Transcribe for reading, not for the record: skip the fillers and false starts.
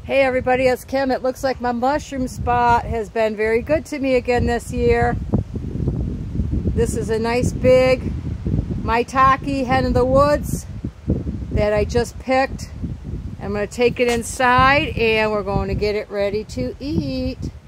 Hey everybody, it's Kim. It looks like my mushroom spot has been very good to me again this year. This is a nice big maitake hen in the woods that I just picked. I'm going to take it inside and we're going to get it ready to eat.